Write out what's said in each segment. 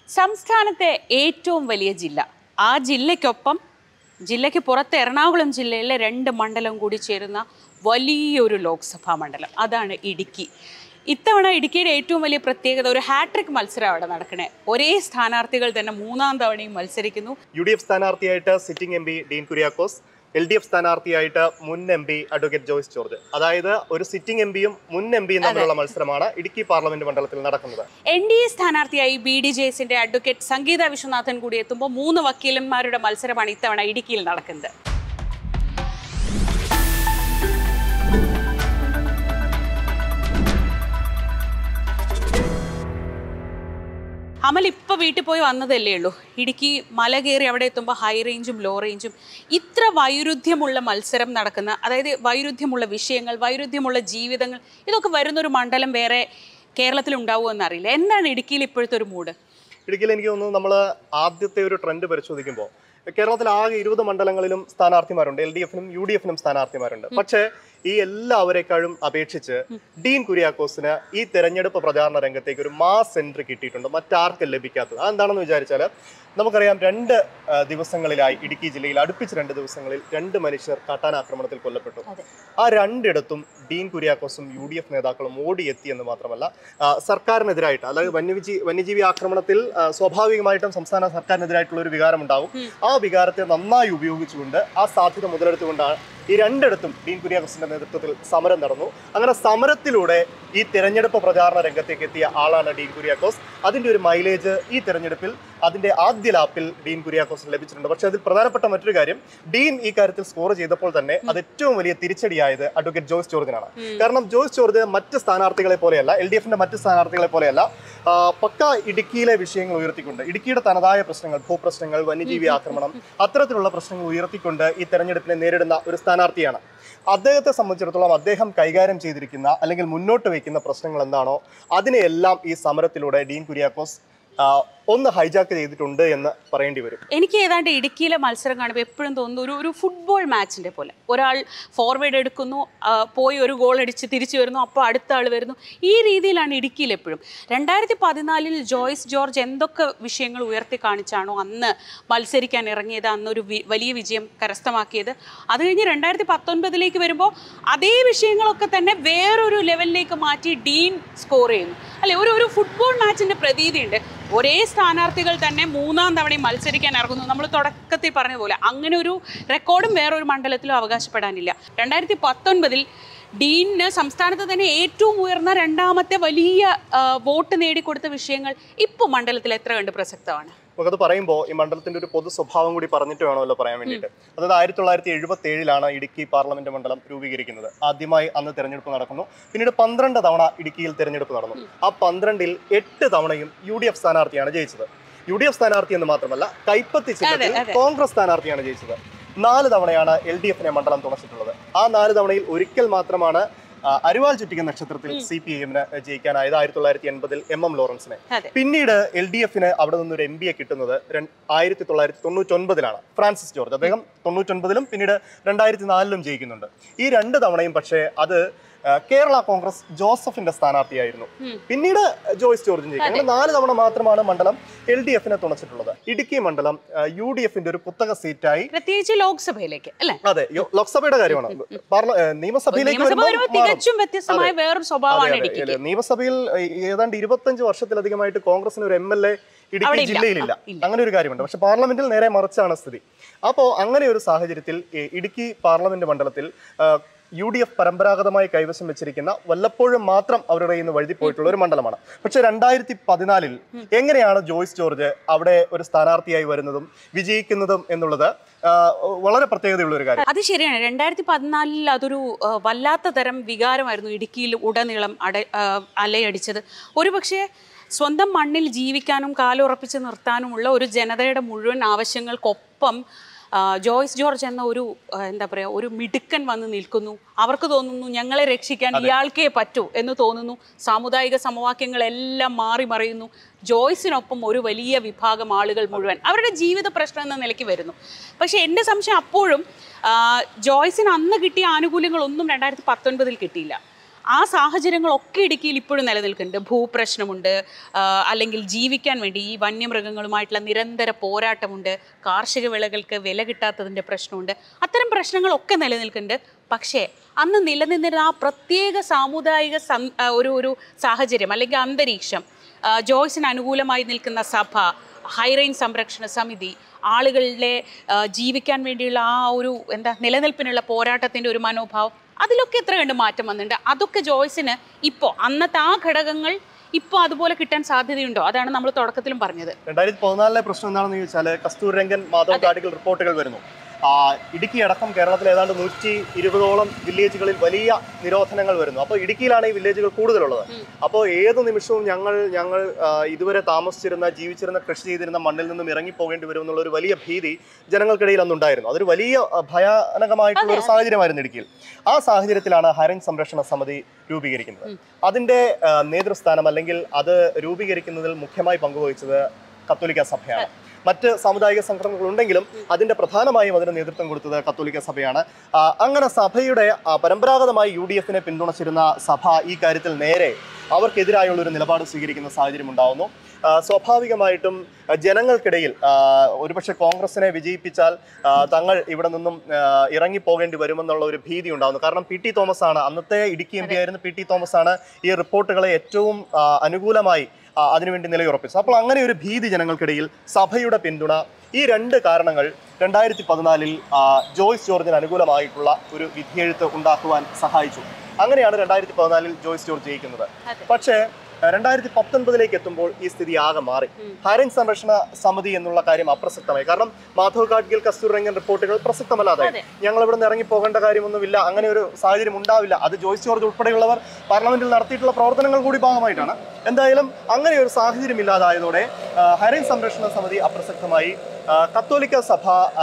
സംസ്ഥാനത്തെ ഏറ്റവും വലിയ ജില്ല, ആ ജില്ലയ്ക്കൊപ്പം ജില്ലയ്ക്ക് പുറത്ത് എറണാകുളം ജില്ലയിലെ 2 മണ്ഡലം കൂടി ചേരുന്ന വലിയൊരു ലോക്സഭാ മണ്ഡലം, അതാണ് ഇടുക്കി. ഇത്തവണ ഇടുക്കിയുടെ ഏറ്റവും വലിയ പ്രത്യേകത ഒരു ഹാട്രിക് മത്സരം അവിടെ നടക്കണേ. ഒരേ സ്ഥാനാർത്ഥികൾ തന്നെ 3ാം തവണയും മത്സരിക്കുന്നു. UDF സ്ഥാനാർത്ഥിയായിട്ട് sitting MP Dean Kuriakose, LDF സ്ഥാനാർത്ഥിയായിട്ട് മുൻ MP അഡ്വക്കേറ്റ് ജോയ്സ് ജോർജ്. അതായത് ഒരു സിറ്റിംഗ് MPയും മുൻ MPയും തമ്മിലുള്ള മത്സരമാണ് ഇടുക്കി പാർലമെന്റ് മണ്ഡലത്തിൽ നടക്കുന്നത്. NDA സ്ഥാനാർത്ഥിയായി BDJSന്റെ അഡ്വക്കേറ്റ് സംഗീത വിശ്വനാഥൻ കൂടി എത്തുമ്പോൾ 3 വക്കീലന്മാരുടെ മത്സരമാണ് ഇത്തവണ ഇടുക്കിയിൽ നടക്കുന്നത്. അമൽ ഇപ്പോൾ വീട്ടിൽ പോയി വന്നതല്ലേ ഉള്ളൂ. ഇടുക്കി മല കയറി അവിടെ എത്തുമ്പോൾ ഹൈ റേഞ്ചും ലോ റേഞ്ചും ഇത്ര വൈരുദ്ധ്യമുള്ള മത്സരം നടക്കുന്ന, അതായത് വൈരുദ്ധ്യമുള്ള വിഷയങ്ങൾ, വൈരുദ്ധ്യമുള്ള ജീവിതങ്ങൾ, ഇതൊക്കെ വരുന്നൊരു മണ്ഡലം വേറെ കേരളത്തിൽ ഉണ്ടാവുമെന്ന് അറിയില്ല. എന്താണ് ഇടുക്കിയിൽ ഇപ്പോഴത്തെ ഒരു മൂഡ്? ഇടുക്കിയിൽ എനിക്ക് തോന്നുന്നു നമ്മൾ ആദ്യത്തെ ഒരു ട്രെൻഡ് പരിശോധിക്കുമ്പോൾ കേരളത്തിൽ ആകെ 20 മണ്ഡലങ്ങളിലും സ്ഥാനാർത്ഥിമാരുണ്ട്. LDFനും UDFനും സ്ഥാനാർത്ഥിമാരുണ്ട്. പക്ഷേ ഈ എല്ലാവരെക്കാളും അപേക്ഷിച്ച് ഡീൻ കുര്യാക്കോസിന് ഈ തെരഞ്ഞെടുപ്പ് പ്രചാരണ രംഗത്തേക്ക് ഒരു മാസ് എൻട്രി കിട്ടിയിട്ടുണ്ട്, മറ്റാർക്കും ലഭിക്കാത്തത്. അതെന്താണെന്ന് വിചാരിച്ചാൽ നമുക്കറിയാം, 2 ദിവസങ്ങളിലായി ഇടുക്കി ജില്ലയിൽ അടുപ്പിച്ച് 2 ദിവസങ്ങളിൽ 2 മനുഷ്യർ കാട്ടാനാക്രമണത്തിൽ കൊല്ലപ്പെട്ടു. ആ 2ഇടത്തും ഡീൻ കുര്യാക്കോസും UDF നേതാക്കളും ഓടിയെത്തി എന്ന് മാത്രമല്ല, സർക്കാരിനെതിരായിട്ട്, അതായത് വന്യജീവി ആക്രമണത്തിൽ സ്വാഭാവികമായിട്ടും സംസ്ഥാന സർക്കാരിനെതിരായിട്ടുള്ള ഒരു വികാരം ഉണ്ടാകും. ആ വികാരത്തെ നന്നായി ഉപയോഗിച്ചുകൊണ്ട്, ആ സാധ്യത മുതലെടുത്തുകൊണ്ടാണ് ഈ 2ഇടത്തും ഡീൻ കുര്യാക്കോസിന്റെ നേതൃത്വത്തിൽ സമരം നടന്നു. അങ്ങനെ സമരത്തിലൂടെ ഈ തെരഞ്ഞെടുപ്പ് പ്രചാരണ രംഗത്തേക്ക് എത്തിയ ആളാണ് ഡീൻ കുര്യാക്കോസ്. അതിന്റെ ഒരു മൈലേജ് ഈ തെരഞ്ഞെടുപ്പിൽ അതിന്റെ ആദ്യ ലാപ്പിൽ ഡീൻ കുര്യാക്കോസിന് ലഭിച്ചിട്ടുണ്ട്. പക്ഷേ അതിൽ പ്രധാനപ്പെട്ട മറ്റൊരു കാര്യം, ഡീൻ ഈ കാര്യത്തിൽ സ്കോർ ചെയ്തപ്പോൾ തന്നെ അത് ഏറ്റവും വലിയ തിരിച്ചടിയായത് അഡ്വക്കേറ്റ് ജോയ്സ് ജോർജിനാണ്. കാരണം ജോയ്സ് ജോർജ് മറ്റ് സ്ഥാനാർത്ഥികളെ പോലെയല്ല, LDFന്റെ മറ്റ് സ്ഥാനാർത്ഥികളെ പോലെയല്ല, പക്ക ഇടുക്കിയിലെ വിഷയങ്ങൾ ഉയർത്തിക്കൊണ്ട്, ഇടുക്കിയുടെ തനതായ പ്രശ്നങ്ങൾ, ഭൂപ്രശ്നങ്ങൾ, വന്യജീവി ആക്രമണം, അത്തരത്തിലുള്ള പ്രശ്നങ്ങൾ ഉയർത്തിക്കൊണ്ട് ഈ തെരഞ്ഞെടുപ്പിനെ നേരിടുന്ന ഒരു സ്ഥാനാർത്ഥിയാണ്. അദ്ദേഹത്തെ സംബന്ധിച്ചിടത്തോളം അദ്ദേഹം കൈകാര്യം ചെയ്തിരിക്കുന്ന അല്ലെങ്കിൽ മുന്നോട്ട് വയ്ക്കുന്ന പ്രശ്നങ്ങൾ എന്താണോ അതിനെയെല്ലാം ഈ സമരത്തിലൂടെ ഡീൻ കുര്യാക്കോസ് ഒന്ന് ഹൈജാക്ക് ചെയ്തിട്ടുണ്ട് എന്ന് പറയേണ്ടി വരും. എനിക്ക് ഏതാണ്ട് ഇടുക്കിയിലെ മത്സരം കാണുമ്പോൾ എപ്പോഴും തോന്നുന്നു ഒരു ഫുട്ബോൾ മാച്ചിൻ്റെ പോലെ. ഒരാൾ ഫോർവേഡ് എടുക്കുന്നു, പോയി ഒരു ഗോൾ അടിച്ച് തിരിച്ചു വരുന്നു, അപ്പോൾ അടുത്ത ആൾ വരുന്നു. ഈ രീതിയിലാണ് ഇടുക്കിയിൽ എപ്പോഴും. 2014 ജോയ്സ് ജോർജ് എന്തൊക്കെ വിഷയങ്ങൾ ഉയർത്തി കാണിച്ചാണോ അന്ന് മത്സരിക്കാൻ ഇറങ്ങിയത്, അന്നൊരു വലിയ വിജയം കരസ്ഥമാക്കിയത്. അത് കഴിഞ്ഞ് 2019 വരുമ്പോൾ അതേ വിഷയങ്ങളൊക്കെ തന്നെ വേറൊരു ലെവലിലേക്ക് മാറ്റി ഡീൻ സ്കോർ ചെയ്യുന്നു. അല്ലെ, ഒരു ഫുട്ബോൾ മാച്ചിൻ്റെ പ്രതീതിയുണ്ട്. ഒരേ സ്ഥാനാർത്ഥികൾ തന്നെ 3ാം തവണയും മത്സരിക്കാൻ ഇറങ്ങുന്നു. നമ്മൾ തുടക്കത്തിൽ പറഞ്ഞതുപോലെ അങ്ങനെ ഒരു റെക്കോർഡും വേറൊരു മണ്ഡലത്തിലും അവകാശപ്പെടാനില്ല. 2019 ഡീനിന് സംസ്ഥാനത്ത് തന്നെ ഏറ്റവും ഉയർന്ന 2ാമത്തെ വലിയ വോട്ട് നേടിക്കൊടുത്ത വിഷയങ്ങൾ ഇപ്പോൾ മണ്ഡലത്തിൽ എത്ര കണ്ട് പ്രസക്തമാണ്? നമുക്കത് പറയുമ്പോൾ ഈ മണ്ഡലത്തിന്റെ ഒരു പൊതു സ്വഭാവം കൂടി പറഞ്ഞിട്ട് വേണമല്ലോ പറയാൻ വേണ്ടിയിട്ട്. അതായത് 1977 ഇടുക്കി പാർലമെന്റ് മണ്ഡലം രൂപീകരിക്കുന്നത്. ആദ്യമായി അന്ന് തെരഞ്ഞെടുപ്പ് നടക്കുന്നു. പിന്നീട് 12 തവണ ഇടുക്കിയിൽ തെരഞ്ഞെടുപ്പ് നടന്നു. ആ 12ൽ 8 തവണയും UDF സ്ഥാനാർത്ഥിയാണ് ജയിച്ചത്. UDF സ്ഥാനാർത്ഥി എന്ന് മാത്രമല്ല, കൈപ്പത്തി ചിഹ്നത്തിൽ കോൺഗ്രസ് സ്ഥാനാർത്ഥിയാണ് ജയിച്ചത്. 4 തവണയാണ് LDFനെ മണ്ഡലം തുണച്ചിട്ടുള്ളത്. ആ 4 തവണയിൽ ഒരിക്കൽ മാത്രമാണ് അരിവാൾ ചുറ്റിക നക്ഷത്രത്തിൽ CPIMന് ജയിക്കാനായത്, 1980 MM ലോറൻസിനെ. പിന്നീട് LDFന് അവിടെ നിന്നൊരു MPയെ കിട്ടുന്നത് 1999 ഫ്രാൻസിസ് ജോർജ്. അദ്ദേഹം 99 പിന്നീട് 2004 ജയിക്കുന്നുണ്ട്. ഈ 2 തവണയും പക്ഷേ അത് കേരള കോൺഗ്രസ് ജോസഫിന്റെ സ്ഥാനാർത്ഥിയായിരുന്നു. പിന്നീട് ജോയ്സ് ജോർജും ജയിക്കും. അങ്ങനെ 4 തവണ മാത്രമാണ് മണ്ഡലം LDFനെ തുണച്ചിട്ടുള്ളത്. ഇടുക്കി മണ്ഡലം UDFന്റെ ഒരു കുത്തക സീറ്റായി, പ്രത്യേകിച്ച് ലോക്സഭയിലേക്ക്. അല്ലേ? അതെ, ലോക്സഭയുടെ കാര്യമാണ്. നിയമസഭയിലേക്ക് നിയമസഭയിൽ ഏതാണ്ട് 25 വർഷത്തിലധികമായിട്ട് കോൺഗ്രസിന് ഒരു MLA ഇടുക്കി ജില്ലയിലില്ല. അങ്ങനെ ഒരു കാര്യമുണ്ട്. പക്ഷെ പാർലമെന്റിൽ നേരെ മറിച്ചാണ് സ്ഥിതി. അപ്പോൾ അങ്ങനെ ഒരു സാഹചര്യത്തിൽ ഇടുക്കി പാർലമെന്റ് മണ്ഡലത്തിൽ UDF പരമ്പരാഗതമായി കൈവശം വെച്ചിരിക്കുന്ന, വല്ലപ്പോഴും മാത്രം അവരുടെ കയ്യിൽ നിന്ന് വഴുതി പോയിട്ടുള്ള ഒരു മണ്ഡലമാണ്. പക്ഷെ 2014 എങ്ങനെയാണ് ജോയ്സ് ജോർജ് അവിടെ ഒരു സ്ഥാനാർത്ഥിയായി വരുന്നതും വിജയിക്കുന്നതും എന്നുള്ളത് വളരെ പ്രത്യേകതയുള്ള ഒരു കാര്യം. അത് ശരിയാണ്. 2014 അതൊരു വല്ലാത്ത തരം വികാരമായിരുന്നു ഇടുക്കിയിൽ ഉടനീളം അലയടിച്ചത്. ഒരുപക്ഷെ സ്വന്തം മണ്ണിൽ ജീവിക്കാനും കാലുറപ്പിച്ച് നിർത്താനുമുള്ള ഒരു ജനതയുടെ മുഴുവൻ ആവശ്യങ്ങൾക്കൊപ്പം ജോയ്സ് ജോർജ് എന്ന ഒരു എന്താ പറയുക, ഒരു മിടുക്കൻ വന്ന് നിൽക്കുന്നു. അവർക്ക് തോന്നുന്നു ഞങ്ങളെ രക്ഷിക്കാൻ ഇയാൾക്കേ പറ്റൂ എന്ന് തോന്നുന്നു. സാമുദായിക സമവാക്യങ്ങളെല്ലാം മാറി മറിയുന്നു. ജോയ്സിനൊപ്പം ഒരു വലിയ വിഭാഗം ആളുകൾ മുഴുവൻ അവരുടെ ജീവിത പ്രശ്നം എന്ന നിലയ്ക്ക് വരുന്നു. പക്ഷേ എൻ്റെ സംശയം അപ്പോഴും ജോയ്സിന് അന്ന് കിട്ടിയ ആനുകൂല്യങ്ങളൊന്നും 2019 കിട്ടിയില്ല. ആ സാഹചര്യങ്ങളൊക്കെ ഇടുക്കിയിൽ ഇപ്പോഴും നിലനിൽക്കുന്നുണ്ട്. ഭൂപ്രശ്നമുണ്ട്, അല്ലെങ്കിൽ ജീവിക്കാൻ വേണ്ടി ഈ വന്യമൃഗങ്ങളുമായിട്ടുള്ള നിരന്തര പോരാട്ടമുണ്ട്, കാർഷിക വിളകൾക്ക് വില കിട്ടാത്തതിൻ്റെ പ്രശ്നമുണ്ട്. അത്തരം പ്രശ്നങ്ങളൊക്കെ നിലനിൽക്കുന്നുണ്ട്. പക്ഷേ അന്ന് നിലനിന്നിരുന്ന ആ പ്രത്യേക സാമുദായിക ഒരു സാഹചര്യം അല്ലെങ്കിൽ അന്തരീക്ഷം, ജോയ്സിന് അനുകൂലമായി നിൽക്കുന്ന സഭ, ഹൈറേഞ്ച് സംരക്ഷണ സമിതി, ആളുകളുടെ ജീവിക്കാൻ വേണ്ടിയുള്ള ആ ഒരു നിലനിൽപ്പിനുള്ള പോരാട്ടത്തിൻ്റെ ഒരു മനോഭാവം, അതിലൊക്കെ എത്ര കണ്ട് മാറ്റം വന്നിട്ടുണ്ട്. അതൊക്കെ ജോയ്സിന് ഇപ്പോൾ അന്നത്തെ ആ ഘടകങ്ങൾ ഇപ്പോൾ അതുപോലെ കിട്ടാൻ സാധ്യതയുണ്ടോ? അതാണ് നമ്മൾ തുടക്കത്തിലും പറഞ്ഞത്. 2014 പ്രശ്നം എന്താണെന്ന് ചോദിച്ചാൽ കസ്തൂരിരംഗൻ മാധവ് ഗാഡ്ഗിൽ റിപ്പോർട്ടുകൾ വരുന്നു. ഇടുക്കി അടക്കം കേരളത്തിൽ ഏതാണ്ട് 120ഓളം വില്ലേജുകളിൽ വലിയ നിരോധനങ്ങൾ വരുന്നു. അപ്പോൾ ഇടുക്കിയിലാണ് ഈ വില്ലേജുകൾ കൂടുതലുള്ളത്. അപ്പോൾ ഏത് നിമിഷവും ഞങ്ങൾ ഇതുവരെ താമസിച്ചിരുന്ന ജീവിച്ചിരുന്ന കൃഷി ചെയ്തിരുന്ന മണ്ണിൽ നിന്നും ഇറങ്ങിപ്പോകേണ്ടി വരും എന്നുള്ള ഒരു വലിയ ഭീതി ജനങ്ങൾക്കിടയിൽ അന്നുണ്ടായിരുന്നു. അതൊരു വലിയ ഭയാനകമായിട്ടുള്ള ഒരു സാഹചര്യമായിരുന്നു ഇടുക്കിയിൽ. ആ സാഹചര്യത്തിലാണ് ഹൈറേഞ്ച് സംരക്ഷണ സമിതി രൂപീകരിക്കുന്നത്. അതിൻ്റെ നേതൃസ്ഥാനം അല്ലെങ്കിൽ അത് രൂപീകരിക്കുന്നതിൽ മുഖ്യമായി പങ്കുവഹിച്ചത് കത്തോലിക്ക സഭയാണ്. മറ്റ് സാമുദായിക സംഘടനകളുണ്ടെങ്കിലും അതിൻ്റെ പ്രധാനമായും അതിന് നേതൃത്വം കൊടുത്തത് കത്തോലിക്ക സഭയാണ്. അങ്ങനെ സഭയുടെ പരമ്പരാഗതമായി UDFനെ പിന്തുണച്ചിരുന്ന സഭ ഈ കാര്യത്തിൽ നേരെ അവർക്കെതിരായുള്ളൊരു നിലപാട് സ്വീകരിക്കുന്ന സാഹചര്യം ഉണ്ടാകുന്നു. സ്വാഭാവികമായിട്ടും ജനങ്ങൾക്കിടയിൽ ഒരുപക്ഷെ കോൺഗ്രസിനെ വിജയിപ്പിച്ചാൽ തങ്ങൾ ഇവിടെ നിന്നും ഇറങ്ങിപ്പോകേണ്ടി വരുമെന്നുള്ള ഒരു ഭീതി ഉണ്ടാകുന്നു. കാരണം PT തോമസ് ആണ്, അന്നത്തെ ഇടുക്കി MP ആയിരുന്ന PT തോമസ് ആണ് ഈ റിപ്പോർട്ടുകളെ ഏറ്റവും അനുകൂലമായി അതിനുവേണ്ടി നിലയുറപ്പിച്ചത്. അപ്പോൾ അങ്ങനെ ഒരു ഭീതി ജനങ്ങൾക്കിടയിൽ, സഭയുടെ പിന്തുണ, ഈ രണ്ട് കാരണങ്ങൾ 2014 ജോയ്സ് ജോർജിന് അനുകൂലമായിട്ടുള്ള ഒരു വിധിയെഴുത്ത് ഉണ്ടാക്കുവാൻ സഹായിച്ചു. അങ്ങനെയാണ് 2014 ജോയ്സ് ജോർജ് ജയിക്കുന്നത്. പക്ഷേ 2019 എത്തുമ്പോൾ ഈ സ്ഥിതി ആകെ മാറി. ഹൈറേഞ്ച് സംരക്ഷണ സമിതി എന്നുള്ള കാര്യം അപ്രസക്തമായി. കാരണം മാധവ് ഗാഡ്ഗിൽ കസ്തൂരിരംഗൻ റിപ്പോർട്ടുകൾ പ്രസക്തമല്ലാതെ ഞങ്ങൾ ഇവിടെ നിന്ന് ഇറങ്ങിപ്പോകേണ്ട കാര്യമൊന്നുമില്ല, അങ്ങനെ ഒരു സാഹചര്യം ഉണ്ടാവില്ല. അത് ജോയ്സ് ജോർജ് ഉൾപ്പെടെയുള്ളവർ പാർലമെന്റിൽ നടത്തിയിട്ടുള്ള പ്രവർത്തനങ്ങൾ കൂടി ഭാഗമായിട്ടാണ്. എന്തായാലും അങ്ങനെ ഒരു സാഹചര്യം ഇല്ലാതായതോടെ ഹൈറേഞ്ച് സംരക്ഷണ സമിതി അപ്രസക്തമായി. കത്തോലിക്ക സഭ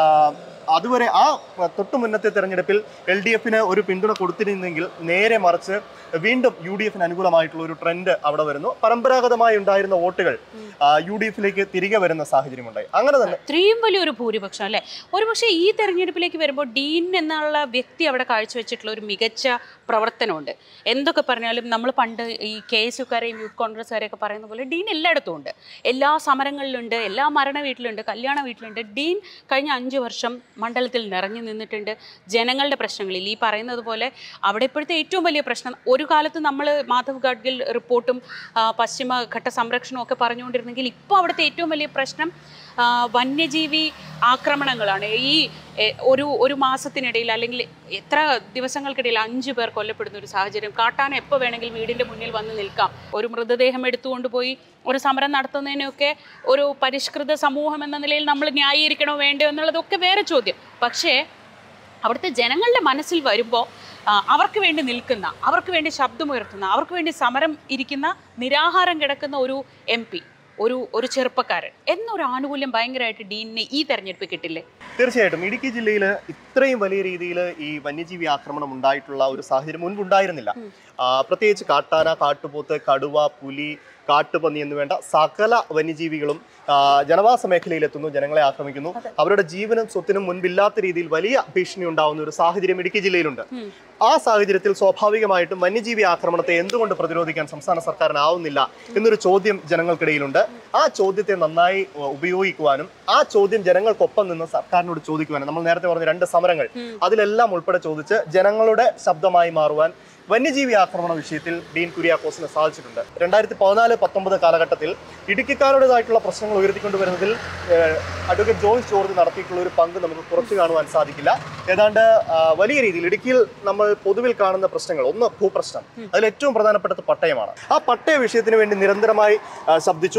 അതുവരെ ആ തൊട്ടു മുന്നത്തെ തെരഞ്ഞെടുപ്പിൽ LDFന് ഒരു പിന്തുണ കൊടുത്തിരുന്നെങ്കിൽ നേരെ മറിച്ച് വീണ്ടും UDFന് അനുകൂലമായിട്ടുള്ള ഒരു ട്രെൻഡ് അവിടെ വരുന്നു. പരമ്പരാഗതമായി ഉണ്ടായിരുന്ന വോട്ടുകൾ UDFിലേക്ക് തിരികെ വരുന്ന സാഹചര്യമുണ്ടായി. അങ്ങനെ തന്നെ ഇത്രയും വലിയൊരു ഭൂരിപക്ഷം അല്ലേ. ഒരുപക്ഷെ ഈ തെരഞ്ഞെടുപ്പിലേക്ക് വരുമ്പോൾ ഡീൻ എന്നുള്ള വ്യക്തി അവിടെ കാഴ്ചവെച്ചിട്ടുള്ള ഒരു മികച്ച പ്രവർത്തനമുണ്ട്. എന്തൊക്കെ പറഞ്ഞാലും നമ്മൾ പണ്ട് ഈ KSUക്കാരെയും യൂത്ത് കോൺഗ്രസ്സുകാരെയൊക്കെ പറയുന്ന പോലെ ഡീൻ എല്ലായിടത്തും ഉണ്ട്, എല്ലാ സമരങ്ങളിലുണ്ട്, എല്ലാ മരണ വീട്ടിലുണ്ട്, കല്യാണ വീട്ടിലുണ്ട്. ഡീൻ കഴിഞ്ഞ 5 വർഷം മണ്ഡലത്തിൽ നിറഞ്ഞു നിന്നിട്ടുണ്ട്. ജനങ്ങളുടെ പ്രശ്നങ്ങളിൽ ഈ പറയുന്നത് പോലെ അവിടെ ഇപ്പോഴത്തെ ഏറ്റവും വലിയ പ്രശ്നം, ഒരു കാലത്ത് നമ്മൾ മാധവ് ഗാഡ്ഗിൽ റിപ്പോർട്ടും പശ്ചിമഘട്ട സംരക്ഷണവും ഒക്കെ പറഞ്ഞുകൊണ്ടിരുന്നെങ്കിൽ ഇപ്പോൾ അവിടുത്തെ ഏറ്റവും വലിയ പ്രശ്നം വന്യജീവി ആക്രമണങ്ങളാണ്. ഈ ഒരു മാസത്തിനിടയിൽ അല്ലെങ്കിൽ എത്ര ദിവസങ്ങൾക്കിടയിൽ 5 പേർ കൊല്ലപ്പെടുന്ന ഒരു സാഹചര്യം. കാട്ടാന എപ്പോൾ വേണമെങ്കിൽ വീടിൻ്റെ മുന്നിൽ വന്ന് നിൽക്കാം. ഒരു മൃതദേഹം എടുത്തുകൊണ്ട് പോയി ഒരു സമരം നടത്തുന്നതിനൊക്കെ ഒരു പരിഷ്കൃത സമൂഹം എന്ന നിലയിൽ നമ്മൾ ന്യായീകരിക്കണോ വേണ്ടോ എന്നുള്ളതൊക്കെ വേറെ ചോദ്യം. പക്ഷേ അവിടുത്തെ ജനങ്ങളുടെ മനസ്സിൽ വരുമ്പോൾ അവർക്ക് വേണ്ടി നിൽക്കുന്ന, അവർക്ക് വേണ്ടി ശബ്ദമുയർത്തുന്ന, അവർക്ക് വേണ്ടി സമരം ഇരിക്കുന്ന, നിരാഹാരം കിടക്കുന്ന ഒരു MP, ഒരു ചെറുപ്പക്കാരൻ എന്നൊരു ആനുകൂല്യം ഭയങ്കരമായിട്ട് ഡീനിന് ഈ തെരഞ്ഞെടുപ്പ് കിട്ടില്ലേ? തീർച്ചയായിട്ടും ഇടുക്കി ജില്ലയിൽ ഇത്രയും വലിയ രീതിയിൽ ഈ വന്യജീവി ആക്രമണം ഉണ്ടായിട്ടുള്ള ഒരു സാഹചര്യം മുൻപുണ്ടായിരുന്നില്ല. പ്രത്യേകിച്ച് കാട്ടാന, കാട്ടുപോത്ത്, കടുവ, പുലി, കാട്ടുപന്നി എന്ന് വേണ്ട സകല വന്യജീവികളും ജനവാസ മേഖലയിലെത്തുന്നു, ജനങ്ങളെ ആക്രമിക്കുന്നു. അവരുടെ ജീവനും സ്വത്തിനും മുൻപില്ലാത്ത രീതിയിൽ വലിയ ഭീഷണി ഉണ്ടാവുന്ന ഒരു സാഹചര്യം ഇടുക്കി ജില്ലയിലുണ്ട്. ആ സാഹചര്യത്തിൽ സ്വാഭാവികമായിട്ടും വന്യജീവി ആക്രമണത്തെ എന്തുകൊണ്ട് പ്രതിരോധിക്കാൻ സംസ്ഥാന സർക്കാരിനാവുന്നില്ല എന്നൊരു ചോദ്യം ജനങ്ങൾക്കിടയിലുണ്ട്. ആ ചോദ്യത്തെ നന്നായി ഉപയോഗിക്കുവാനും ആ ചോദ്യം ജനങ്ങൾക്കൊപ്പം നിന്ന് സർക്കാരിനോട് ചോദിക്കുവാനും, നമ്മൾ നേരത്തെ പറഞ്ഞ 2 സമരങ്ങൾ അതിലെല്ലാം ഉൾപ്പെടെ ചോദിച്ച് ജനങ്ങളുടെ ശബ്ദമായി മാറുവാൻ വന്യജീവി ആക്രമണ വിഷയത്തിൽ ഡീൻ കുര്യാക്കോസിന് സാധിച്ചിട്ടുണ്ട്. 2014-19 കാലഘട്ടത്തിൽ ഇടുക്കിക്കാരുടേതായിട്ടുള്ള പ്രശ്നങ്ങൾ ഉയർത്തിക്കൊണ്ടുവരുന്നതിൽ അഡ്വക്കേറ്റ് ജോയ്സ് ജോർജ് നടത്തിയിട്ടുള്ള ഒരു പങ്ക് നമുക്ക് കുറച്ച് കാണുവാൻ സാധിക്കില്ല. ഏതാണ്ട് വലിയ രീതിയിൽ ഇടുക്കിയിൽ നമ്മൾ പൊതുവിൽ കാണുന്ന പ്രശ്നങ്ങൾ, ഒന്ന് ഭൂപ്രശ്നം, അതിൽ ഏറ്റവും പ്രധാനപ്പെട്ടത് പട്ടയമാണ്. ആ പട്ടയ വിഷയത്തിന് വേണ്ടി നിരന്തരമായി ശബ്ദിച്ചു.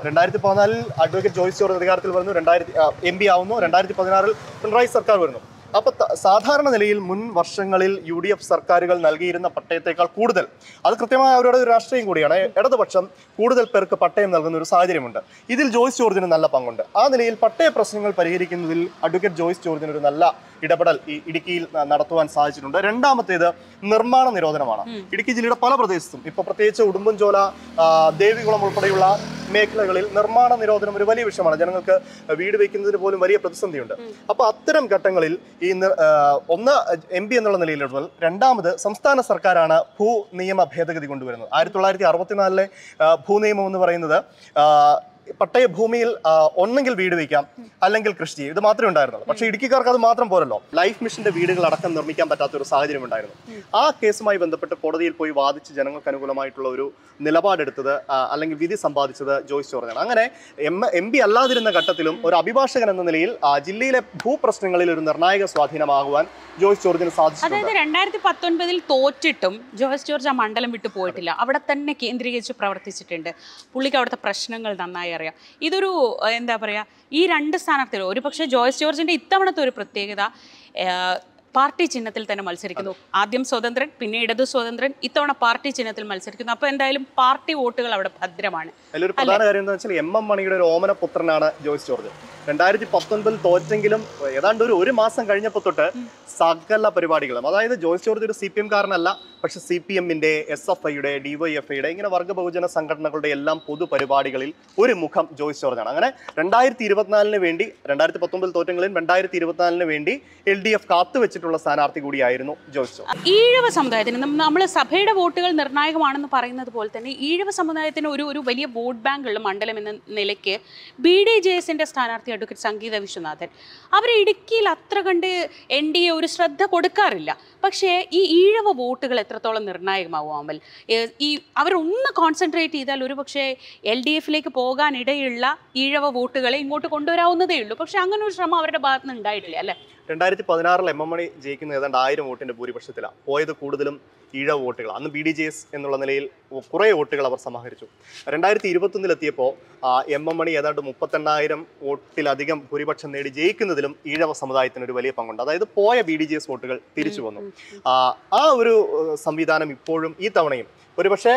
2014 അഡ്വക്കേറ്റ് ജോയ്സ് ജോർജ് അധികാരത്തിൽ വരുന്നു, MP ആവുന്നു. 2016 പിണറായി സർക്കാർ വരുന്നു. അപ്പോൾ സാധാരണ നിലയിൽ മുൻ വർഷങ്ങളിൽ UDF സർക്കാരുകൾ നൽകിയിരുന്ന പട്ടയത്തേക്കാൾ കൂടുതൽ, അത് കൃത്യമായ അവരുടെ ഒരു രാഷ്ട്രീയം കൂടിയാണ്, ഇടതുപക്ഷം കൂടുതൽ പേർക്ക് പട്ടയം നൽകുന്ന ഒരു സാഹചര്യമുണ്ട്. ഇതിൽ ജോയ്സ് ജോർജിന് നല്ല പങ്കുണ്ട്. ആ നിലയിൽ പട്ടയ പ്രശ്നങ്ങൾ പരിഹരിക്കുന്നതിൽ അഡ്വക്കേറ്റ് ജോയ്സ് ജോർജിന് ഒരു നല്ല ഇടപെടൽ ഈ ഇടുക്കിയിൽ നടത്തുവാൻ സാധിച്ചിട്ടുണ്ട്. രണ്ടാമത്തേത് നിർമ്മാണ നിരോധനമാണ്. ഇടുക്കി ജില്ലയുടെ പല പ്രദേശത്തും ഇപ്പൊ പ്രത്യേകിച്ച് ഉടുമ്പൻചോല, ദേവികുളം ഉൾപ്പെടെയുള്ള മേഖലകളിൽ നിർമ്മാണ നിരോധനം ഒരു വലിയ വിഷയമാണ്. ജനങ്ങൾക്ക് വീട് വയ്ക്കുന്നതിന് പോലും വലിയ പ്രതിസന്ധിയുണ്ട്. അപ്പൊ അത്തരം ഘട്ടങ്ങളിൽ ഈ ഒന്ന് MP എന്നുള്ള നിലയിൽ ഇടപെടൽ, രണ്ടാമത് സംസ്ഥാന സർക്കാരാണ് ഭൂനിയമ ഭേദഗതി കൊണ്ടുവരുന്നത്. 1964 ഭൂനിയമം എന്ന് പറയുന്നത് പട്ടയ ഭൂമിയിൽ ഒന്നെങ്കിൽ വീട് വയ്ക്കാം അല്ലെങ്കിൽ കൃഷി ചെയ്യും, ഇത് മാത്രമേ ഉണ്ടായിരുന്നുള്ളൂ. പക്ഷേ ഇടുക്കിക്കാർക്ക് അത് മാത്രം പോരല്ലോ, ലൈഫ് മിഷന്റെ വീടുകൾ അടക്കം നിർമ്മിക്കാൻ പറ്റാത്ത ഒരു സാഹചര്യം ഉണ്ടായിരുന്നു. ആ കേസുമായി ബന്ധപ്പെട്ട് കോടതിയിൽ പോയി വാദിച്ച് ജനങ്ങൾക്ക് അനുകൂലമായിട്ടുള്ള ഒരു നിലപാടെടുത്തത് അല്ലെങ്കിൽ വിധി സമ്പാദിച്ചത് ജോയ്സ് ജോർജാണ്. അങ്ങനെ MP അല്ലാതിരുന്ന ഘട്ടത്തിലും ഒരു അഭിഭാഷകൻ എന്ന നിലയിൽ ജില്ലയിലെ ഭൂപ്രശ്നങ്ങളിൽ ഒരു നിർണായക സ്വാധീനമാകുവാൻ ജോയ്സ് ജോർജിന് സാധിച്ചു. അതായത് 2019 തോറ്റിട്ടും ജോയ്സ് ജോർജ് ആ മണ്ഡലം വിട്ടു പോയിട്ടില്ല, അവിടെ തന്നെ കേന്ദ്രീകരിച്ച് പ്രവർത്തിച്ചിട്ടുണ്ട്. പുള്ളിക്ക് അവിടുത്തെ പ്രശ്നങ്ങൾ നന്നായി അറിയാം. ഇതൊരു എന്താ പറയുക, ഈ രണ്ട് സ്ഥാനാർത്ഥികൾ ഒരു പക്ഷേ ജോയ്സ് ജോർജിന്റെ ഇത്തവണത്തെ ഒരു പ്രത്യേകത പാർട്ടി ചിഹ്നത്തിൽ തന്നെ മത്സരിക്കുന്നു. ആദ്യം സ്വതന്ത്രൻ, പിന്നെ ഇടതു സ്വതന്ത്രൻ, ഇത്തവണ പാർട്ടി ചിഹ്നത്തിൽ മത്സരിക്കുന്നു. അപ്പൊ എന്തായാലും പാർട്ടി വോട്ടുകൾ അവിടെ ഭദ്രമാണ്. അതിലൊരു പ്രധാന കാര്യം എന്താ വെച്ചാൽ MM മണിയുടെ ഒരു ഓമന പുത്രനാണ് ജോയ്സ് ജോർജ്. 2019 തോറ്റെങ്കിലും ഏതാണ്ട് ഒരു മാസം കഴിഞ്ഞപ്പോൾ തൊട്ട് സകല പരിപാടികളും, അതായത് ജോയ്സ് ജോർജ് ഒരു CPM കാരനല്ല, പക്ഷെ CPM-ന്റെ, SFI-യുടെ, DYFI-യുടെ ഇങ്ങനെ വർഗ ബഹുജന സംഘടനകളുടെ എല്ലാം പൊതുപരിപാടികളിൽ ഒരു മുഖം ജോയ്സ് ജോർജാണ്. അങ്ങനെ 2024 വേണ്ടി 2019 തോറ്റെങ്കിലും 2024 വേണ്ടി LDF കാത്തുവെച്ചിട്ടുള്ള സ്ഥാനാർത്ഥി കൂടിയായിരുന്നു ജോയ്സ് ജോർജ്. ഈഴവ സമുദായത്തിന് നമ്മൾ സഭയുടെ വോട്ടുകൾ നിർണായകമാണെന്ന് പറയുന്നത് പോലെ തന്നെ ഈഴവ സമുദായത്തിന് ഒരു വലിയ വോട്ട് ബാങ്ക് ഉള്ള മണ്ഡലം എന്ന നിലയ്ക്ക് BDJS-ന്റെ സ്ഥാനാർത്ഥി അഡ്വക്കേറ്റ് സംഗീത വിശ്വനാഥൻ അവർ ഇടുക്കിയിൽ അത്ര കണ്ട് NDA ഒരു ശ്രദ്ധ കൊടുക്കാറില്ല. പക്ഷേ ഈ ഈഴവ വോട്ടുകൾ എത്രത്തോളം നിർണായകമാവും അമൽ? ഈ അവരൊന്ന് കോൺസെൻട്രേറ്റ് ചെയ്താൽ ഒരു പക്ഷേ LDF-ലേക്ക് പോകാനിടയുള്ള ഈഴവ വോട്ടുകളെ ഇങ്ങോട്ട് കൊണ്ടുവരാവുന്നതേ ഉള്ളൂ. പക്ഷെ അങ്ങനെ ഒരു ശ്രമം അവരുടെ ഭാഗത്ത് നിന്ന് ഉണ്ടായിട്ടില്ല അല്ലേ? 2016 MM മണി ജയിക്കുന്ന ഏതാണ്ട് 1000 വോട്ടിന്റെ ഭൂരിപക്ഷത്തിലാണ് പോയത്. കൂടുതലും ഈഴവ വോട്ടുകൾ. അന്ന് BDJS എന്നുള്ള നിലയിൽ കുറേ വോട്ടുകൾ അവർ സമാഹരിച്ചു. 2021 എത്തിയപ്പോൾ MM മണി ഏതാണ്ട് 38,000 വോട്ടിലധികം ഭൂരിപക്ഷം നേടി ജയിക്കുന്നതിലും ഈഴവ സമുദായത്തിന് ഒരു വലിയ പങ്കുണ്ട്. അതായത് പോയ BDJS വോട്ടുകൾ തിരിച്ചു വന്നു. ആ ഒരു സംവിധാനം ഇപ്പോഴും ഈ തവണയും ഒരുപക്ഷെ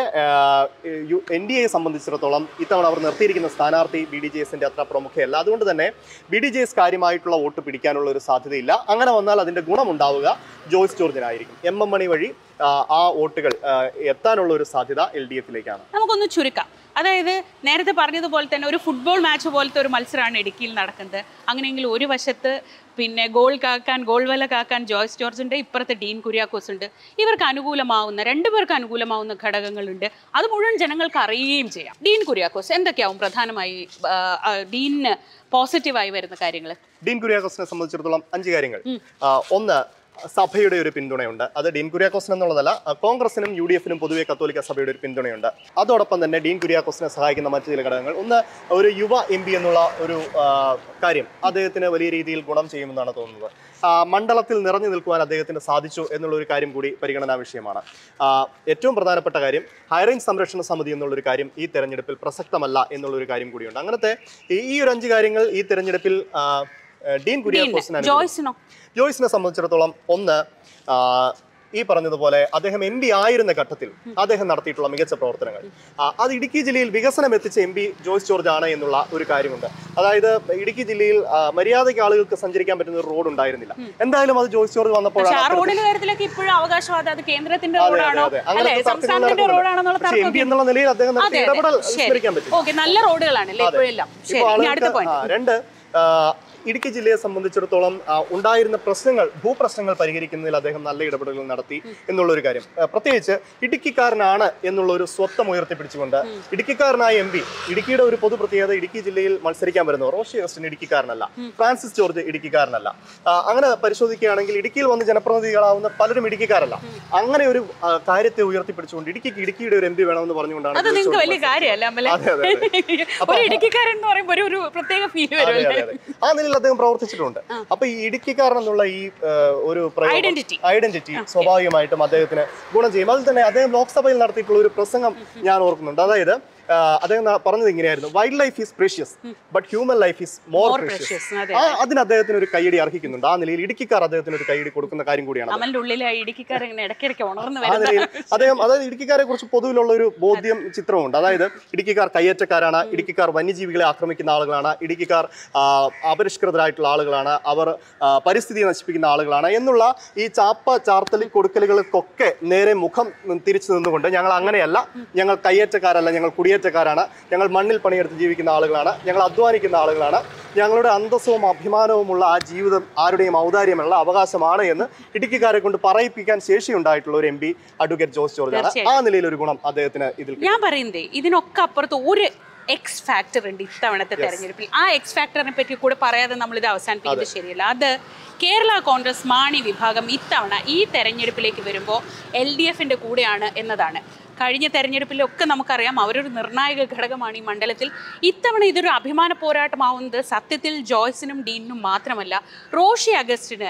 NDAയെ സംബന്ധിച്ചിടത്തോളം ഇത്തവണ അവർ നിർത്തിയിരിക്കുന്ന സ്ഥാനാർത്ഥി BDJS-ന്റെ അത്ര പ്രമുഖയല്ല. അതുകൊണ്ട് തന്നെ BDJS കാര്യമായിട്ടുള്ള വോട്ട് പിടിക്കാനുള്ള ഒരു സാധ്യതയില്ല. അങ്ങനെ വന്നാൽ അതിന്റെ ഗുണമുണ്ടാവുക ജോയ്സ് ജോർജിനായിരിക്കും. MM മണി വഴി ആ വോട്ടുകൾ എത്താനുള്ള ഒരു സാധ്യത LDF-ലേക്കാണ്. നമുക്കൊന്ന് ചുരുക്കാം. അതായത് നേരത്തെ പറഞ്ഞതുപോലെ തന്നെ ഒരു ഫുട്ബോൾ മാച്ച് പോലത്തെ ഒരു മത്സരമാണ് ഇടുക്കിയിൽ നടക്കുന്നത്. അങ്ങനെയെങ്കിൽ ഒരു വശത്ത് പിന്നെ ഗോൾ വല കാക്കാൻ ജോയ്സ് ജോർജിന്റെ, ഇപ്പുറത്തെ ഡീൻ കുര്യാക്കോസ് ഉണ്ട്. ഇവർക്ക് അനുകൂലമാവുന്ന, രണ്ടുപേർക്ക് അനുകൂലമാവുന്ന ഘടകങ്ങളുണ്ട്. അത് മുഴുവൻ ജനങ്ങൾക്ക് അറിയുകയും ചെയ്യാം. ഡീൻ കുര്യാക്കോസ് എന്തൊക്കെയാവും പ്രധാനമായി ഡീനിന് പോസിറ്റീവായി വരുന്ന കാര്യങ്ങൾ? ഡീൻ കുര്യാക്കോസിനെ സംബന്ധിച്ചിടത്തോളം 5 കാര്യങ്ങൾ. ഒന്ന്, സഭയുടെ ഒരു പിന്തുണയുണ്ട്. അത് ഡീൻ കുര്യാക്കോസിന് എന്നുള്ളതല്ല, കോൺഗ്രസിനും UDF-നും പൊതുവെ കത്തോലിക്ക സഭയുടെ ഒരു പിന്തുണയുണ്ട്. അതോടൊപ്പം തന്നെ ഡീൻ കുര്യാക്കോസിനെ സഹായിക്കുന്ന മറ്റു ചില ഘടകങ്ങൾ. ഒന്ന്, ഒരു യുവ MP എന്നുള്ള ഒരു കാര്യം അദ്ദേഹത്തിന് വലിയ രീതിയിൽ ഗുണം ചെയ്യുമെന്നാണ് തോന്നുന്നത്. മണ്ഡലത്തിൽ നിറഞ്ഞു നിൽക്കുവാൻ അദ്ദേഹത്തിന് സാധിച്ചു എന്നുള്ളൊരു കാര്യം കൂടി പരിഗണനാ വിഷയമാണ്. ഏറ്റവും പ്രധാനപ്പെട്ട കാര്യം, ഹൈറേഞ്ച് സംരക്ഷണ സമിതി എന്നുള്ളൊരു കാര്യം ഈ തെരഞ്ഞെടുപ്പിൽ പ്രസക്തമല്ല എന്നുള്ളൊരു കാര്യം കൂടിയുണ്ട്. അങ്ങനത്തെ ഈ ഒരു 5 കാര്യങ്ങൾ ഈ തെരഞ്ഞെടുപ്പിൽ ഡീൻ കുര്യാക്കോസിനെ ജോയ്സിനെ സംബന്ധിച്ചിടത്തോളം, ഒന്ന്, ഈ പറഞ്ഞതുപോലെ അദ്ദേഹം MP ആയിരുന്ന ഘട്ടത്തിൽ അദ്ദേഹം നടത്തിയിട്ടുള്ള മികച്ച പ്രവർത്തനങ്ങൾ, അത് ഇടുക്കി ജില്ലയിൽ വികസനം എത്തിച്ച MP ജോയ്സ് ജോർജ് ആണ് എന്നുള്ള ഒരു കാര്യമുണ്ട്. അതായത് ഇടുക്കി ജില്ലയിൽ മര്യാദയ്ക്ക് ആളുകൾക്ക് സഞ്ചരിക്കാൻ പറ്റുന്ന ഒരു റോഡ് ഉണ്ടായിരുന്നില്ല. എന്തായാലും അത് ജോയ്സ് ജോർജ് വന്നപ്പോഴാണ്. MP എന്നുള്ള നിലയിൽ അദ്ദേഹം ഇടപെടൽ സ്വീകരിക്കാൻ പറ്റും. നല്ല റോഡുകളാണ്. 2, ഇടുക്കി ജില്ലയെ സംബന്ധിച്ചിടത്തോളം ഉണ്ടായിരുന്ന പ്രശ്നങ്ങൾ, ഭൂപ്രശ്നങ്ങൾ പരിഹരിക്കുന്നതിൽ അദ്ദേഹം നല്ല ഇടപെടലുകൾ നടത്തി എന്നുള്ളൊരു കാര്യം. പ്രത്യേകിച്ച് ഇടുക്കിക്കാരനാണ് എന്നുള്ള ഒരു സ്വത്വം ഉയർത്തിപ്പിടിച്ചുകൊണ്ട് ഇടുക്കിക്കാരനായ MP, ഇടുക്കിയുടെ ഒരു പൊതു പ്രത്യേകത, ഇടുക്കി ജില്ലയിൽ മത്സരിക്കാൻ വരുന്നവർ റോഷി അഗസ്റ്റിൻ ഇടുക്കിക്കാരനല്ല, ഫ്രാൻസിസ് ജോർജ് ഇടുക്കിക്കാരനല്ല. അങ്ങനെ പരിശോധിക്കുകയാണെങ്കിൽ ഇടുക്കിയിൽ വന്ന് ജനപ്രതിനിധികളാവുന്ന പലരും ഇടുക്കിക്കാരല്ല. അങ്ങനെ ഒരു കാര്യത്തെ ഉയർത്തിപ്പിടിച്ചുകൊണ്ട് ഇടുക്കിയുടെ ഒരു MP വേണമെന്ന് പറഞ്ഞുകൊണ്ടാണ്. ആ നിലയിൽ അദ്ദേഹം പ്രവർത്തിച്ചിട്ടുണ്ട്. അപ്പൊ ഈ ഇടുക്കിക്കാരൻ എന്നുള്ള ഈ ഒരു ഐഡന്റിറ്റി സ്വാഭാവികമായിട്ടും അദ്ദേഹത്തിന് ഗുണം ചെയ്യും. അതിൽ തന്നെ അദ്ദേഹം ലോക്സഭയിൽ നടത്തിയിട്ടുള്ള ഒരു പ്രസംഗം ഞാൻ ഓർക്കുന്നുണ്ട്. അതായത് അദ്ദേഹം പറഞ്ഞത് ഇങ്ങനെയായിരുന്നു, wild life is precious but human life is more precious. അതിന് അദ്ദേഹത്തിന് ഒരു കൈയടി അർഹിക്കുന്നുണ്ട്. ആ നിലയിൽ ഇടുക്കിക്കാർ അദ്ദേഹത്തിന് ഒരു കൈയടി കൊടുക്കുന്ന കാര്യം കൂടിയാണ്. അതായത് ഇടുക്കിക്കാരെ കുറിച്ച് പൊതുവിലുള്ള ഒരു ബോധ്യം ചിത്രമുണ്ട്. അതായത് ഇടുക്കിക്കാർ കയ്യേറ്റക്കാരാണ്, ഇടുക്കിക്കാർ വന്യജീവികളെ ആക്രമിക്കുന്ന ആളുകളാണ്, ഇടുക്കിക്കാർ അപരിഷ്കൃതരായിട്ടുള്ള ആളുകളാണ്, അവർ പരിസ്ഥിതി നശിപ്പിക്കുന്ന ആളുകളാണ് എന്നുള്ള ഈ ചാർത്തലി കൊടുക്കലുകൾക്കൊക്കെ നേരെ മുഖം തിരിച്ചു നിന്നുകൊണ്ട് ഞങ്ങൾ അങ്ങനെയല്ല, ഞങ്ങൾ കയ്യേറ്റക്കാരല്ല, ഞങ്ങൾ കുടിയേറ്റക്കാരാണ്, ഞങ്ങൾ മണ്ണിൽ പണിയെടുത്ത് ജീവിക്കുന്ന ആളുകളാണ്, ഞങ്ങൾ അധ്വാനിക്കുന്ന ആളുകളാണ്, ഞങ്ങളുടെ അന്തസ്സവും അഭിമാനവുമുള്ള ആ ജീവിതം ആരുടെയും ഔദാര്യമല്ല, അവകാശമാണ് എന്ന് ഇടുക്കിക്കാരെ കൊണ്ട് പറയിപ്പിക്കാൻ ശേഷിയുണ്ടായിട്ടുള്ള ഒരു MP അഡ്വക്കേറ്റ് ജോസ് ജോർജാണ്. ആ നിലയിൽ ഒരു ഗുണം അദ്ദേഹത്തിന് ഇതിൽ. ഞാൻ പറയുന്നേ ഇതിനൊക്കെ അപ്പുറത്ത് ഒരു എക്സ് ഫാക്ടർ ഉണ്ട് ഇത്തവണത്തെ തെരഞ്ഞെടുപ്പിൽ. ആ എക്സ് ഫാക്ടറിനെ പറ്റി കൂടെ പറയാതെ നമ്മളിത് അവസാനിപ്പിക്കുന്നത് ശരിയല്ല. അത് കേരള കോൺഗ്രസ് മാണി വിഭാഗം ഇത്തവണ ഈ തെരഞ്ഞെടുപ്പിലേക്ക് വരുമ്പോൾ LDFന്റെ കൂടെയാണ് എന്നതാണ്. കഴിഞ്ഞ തെരഞ്ഞെടുപ്പിലൊക്കെ നമുക്കറിയാം അവരൊരു നിർണായക ഘടകമാണ് ഈ മണ്ഡലത്തിൽ. ഇത്തവണ ഇതൊരു അഭിമാന പോരാട്ടമാവുന്നത് സത്യത്തിൽ ജോയ്സിനും ഡീനിനും മാത്രമല്ല, റോഷി അഗസ്റ്റിന്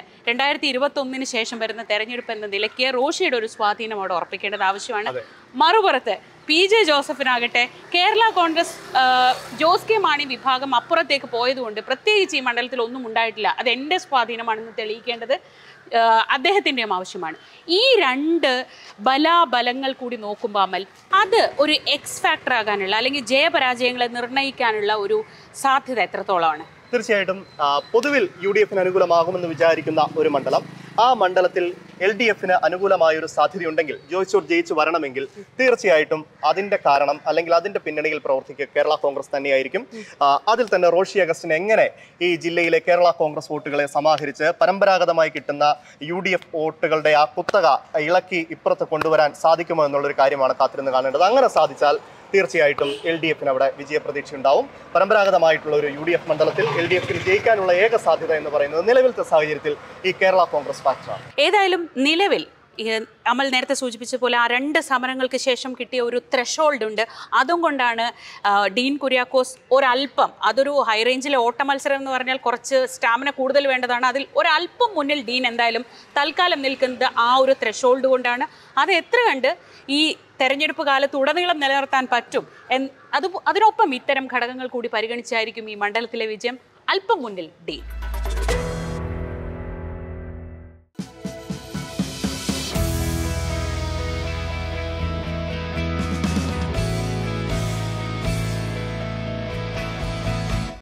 2021 ശേഷം വരുന്ന തെരഞ്ഞെടുപ്പ് എന്ന നിലയ്ക്ക് റോഷിയുടെ ഒരു സ്വാധീനം അവിടെ ഉറപ്പിക്കേണ്ടത് ആവശ്യമാണ്. മറുപുറത്ത് PJ ജോസഫിനാകട്ടെ കേരള കോൺഗ്രസ് ജോസ് കെ മാണി വിഭാഗം അപ്പുറത്തേക്ക് പോയതുകൊണ്ട് പ്രത്യേകിച്ച് ഈ മണ്ഡലത്തിൽ ഒന്നും ഉണ്ടായിട്ടില്ല. അത് എൻ്റെ സ്വാധീനമാണെന്ന് തെളിയിക്കേണ്ടത് അദ്ദേഹത്തിൻ്റെയും ആവശ്യമാണ്. ഈ രണ്ട് ബലാബലങ്ങൾ കൂടി നോക്കുമ്പോൾ അമൽ, അത് ഒരു എക്സ് ഫാക്ടർ ആകാനുള്ള അല്ലെങ്കിൽ ജയപരാജയങ്ങളെ നിർണ്ണയിക്കാനുള്ള ഒരു സാധ്യത എത്രത്തോളമാണ്? തീർച്ചയായിട്ടും പൊതുവിൽ UDFന് അനുകൂലമാകുമെന്ന് വിചാരിക്കുന്ന ഒരു മണ്ഡലം, ആ മണ്ഡലത്തിൽ LDFന് അനുകൂലമായ ഒരു സാധ്യതയുണ്ടെങ്കിൽ ജോയ്സ് ജോർജ് ജയിച്ചു വരണമെങ്കിൽ തീർച്ചയായിട്ടും അതിന്റെ കാരണം അല്ലെങ്കിൽ അതിന്റെ പിന്നണിയിൽ പ്രവർത്തിക്കുക കേരള കോൺഗ്രസ് തന്നെയായിരിക്കും. അതിൽ തന്നെ റോഷി അഗസ്റ്റിന് എങ്ങനെ ഈ ജില്ലയിലെ കേരള കോൺഗ്രസ് വോട്ടുകളെ സമാഹരിച്ച് പരമ്പരാഗതമായി കിട്ടുന്ന UDF വോട്ടുകളുടെ ആ കുത്തക ഇളക്കി ഇപ്പുറത്ത് കൊണ്ടുവരാൻ സാധിക്കുമോ എന്നുള്ളൊരു കാര്യമാണ് കാത്തിരുന്ന് കാണേണ്ടത്. അങ്ങനെ സാധിച്ചാൽ തീർച്ചയായിട്ടും LDFന് അവിടെ വിജയപ്രതീക്ഷ ഉണ്ടാവും. പരമ്പരാഗതമായിട്ടുള്ള ഒരു UDF മണ്ഡലത്തിൽ LDFന് ജയിക്കാനുള്ള ഏക സാധ്യത എന്ന് പറയുന്നത് നിലവിലത്തെ സാഹചര്യത്തിൽ ഈ കേരള കോൺഗ്രസ് ഫാക്ടറാണ്. ഏതായാലും നിലവിൽ അമൽ നേരത്തെ സൂചിപ്പിച്ച പോലെ ആ രണ്ട് സമരങ്ങൾക്ക് ശേഷം കിട്ടിയ ഒരു ത്രെഷോൾഡ് ഉണ്ട്. അതും കൊണ്ടാണ് ഡീൻ കുര്യാക്കോസ് ഒരല്പം, അതൊരു ഹൈ റേഞ്ചിലെ ഓട്ട മത്സരം എന്ന് പറഞ്ഞാൽ കുറച്ച് സ്റ്റാമിന കൂടുതൽ വേണ്ടതാണ്, അതിൽ ഒരല്പം മുന്നിൽ ഡീൻ എന്തായാലും തൽക്കാലം നിൽക്കുന്നത് ആ ഒരു ത്രെഷോൾഡ് കൊണ്ടാണ്. അത് എത്ര കണ്ട് ഈ തെരഞ്ഞെടുപ്പ് കാലത്ത് ഉടനീളം നിലനിർത്താൻ പറ്റും അതിനൊപ്പം ഇത്തരം ഘടകങ്ങൾ കൂടി പരിഗണിച്ചായിരിക്കും ഈ മണ്ഡലത്തിലെ വിജയം. അല്പം മുന്നിൽ ഡീൻ.